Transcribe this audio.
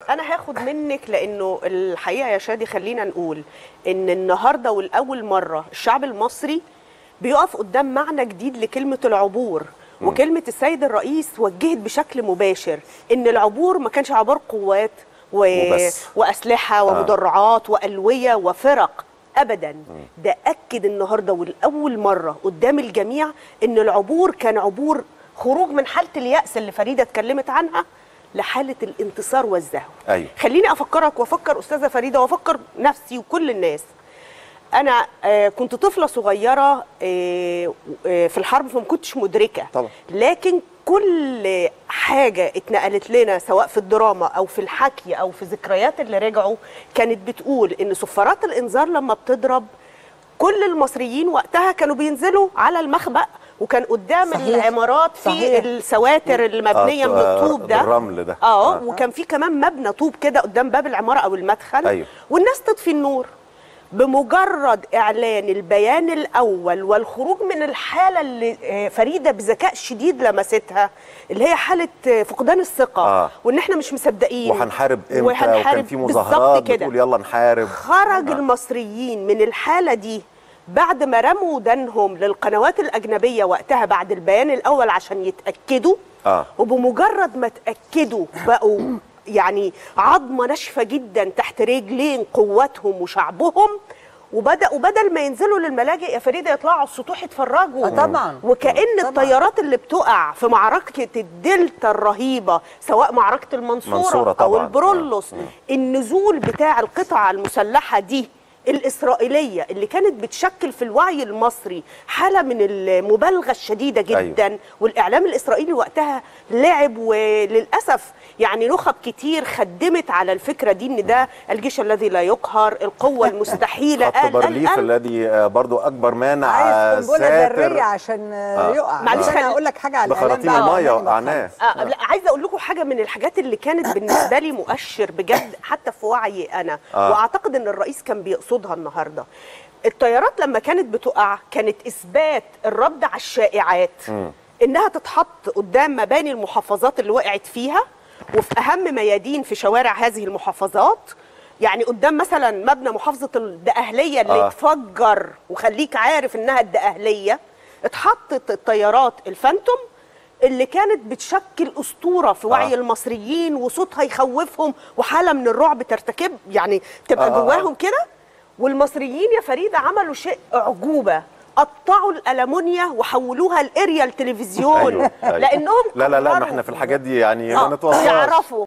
انا هاخد منك، لانه الحقيقه يا شادي خلينا نقول ان النهارده والاول مره الشعب المصري بيقف قدام معنى جديد لكلمه العبور. وكلمه السيد الرئيس وجهت بشكل مباشر ان العبور ما كانش عبور قوات واسلحه ومدرعات والويه وفرق ابدا. ده اكد النهارده والاول مره قدام الجميع ان العبور كان عبور خروج من حاله اليأس اللي فريده اتكلمت عنها لحاله الانتصار والزهو. أيوة. خليني افكرك وافكر استاذه فريده وافكر نفسي وكل الناس. انا كنت طفله صغيره في الحرب، فما كنتش مدركه طبعا. لكن كل حاجه اتنقلت لنا سواء في الدراما او في الحكي او في ذكريات اللي رجعوا كانت بتقول ان صفارات الانذار لما بتضرب كل المصريين وقتها كانوا بينزلوا على المخبأ، وكان قدام العمارات في السواتر المبنيه من الطوب ده، الرمل ده وكان في كمان مبنى طوب كده قدام باب العماره او المدخل. أيوه. والناس تطفي النور. بمجرد اعلان البيان الاول والخروج من الحاله اللي فريده بذكاء شديد لمستها، اللي هي حاله فقدان الثقه وان احنا مش مصدقين وهنحارب امتى، وكان في مظاهرات بتقول يلا نحارب. خرج المصريين من الحاله دي بعد ما رموا ودانهم للقنوات الاجنبيه وقتها بعد البيان الاول عشان يتاكدوا. وبمجرد ما اتاكدوا بقوا يعني عظمه ناشفه جدا تحت رجلين قواتهم وشعبهم، وبداوا بدل ما ينزلوا للملاجئ يا فريده يطلعوا على السطوح يتفرجوا. طبعا. وكأن الطيارات اللي بتقع في معركه الدلتا الرهيبه، سواء معركه المنصوره او البرولوس، النزول بتاع القطع المسلحه دي الإسرائيلية اللي كانت بتشكل في الوعي المصري حالة من المبالغة الشديدة جدا. أيوه. والإعلام الإسرائيلي وقتها لعب، وللأسف يعني نخب كتير خدمت على الفكرة دي ان ده الجيش الذي لا يقهر، القوة المستحيلة. خط بارليف الذي برضو أكبر مانع عايز قنبلة ذرية عشان يقع. معلش أنا أقول لك حاجة على بخراطيم المية وقعناه. عايزة أقول لكم حاجة من الحاجات اللي كانت بالنسبة لي مؤشر بجد حتى في وعي أنا، وأعتقد ان الرئيس كان بيقصدها النهارده. الطيارات لما كانت بتقع كانت اثبات الرد على الشائعات انها تتحط قدام مباني المحافظات اللي وقعت فيها، وفي اهم ميادين في شوارع هذه المحافظات. يعني قدام مثلا مبنى محافظه الدقهليه اللي اتفجر، وخليك عارف انها الدقهليه، اتحطت الطيارات الفانتوم اللي كانت بتشكل اسطوره في وعي المصريين، وصوتها يخوفهم وحاله من الرعب ترتكب يعني تبقى جواهم كده. والمصريين يا فريده عملوا شيء اعجوبه، قطعوا الالمونيا وحولوها لاريال تلفزيون. أيوة. لانهم لا ما احنا في الحاجات دي يعني ما نتوصلش. يعرفوا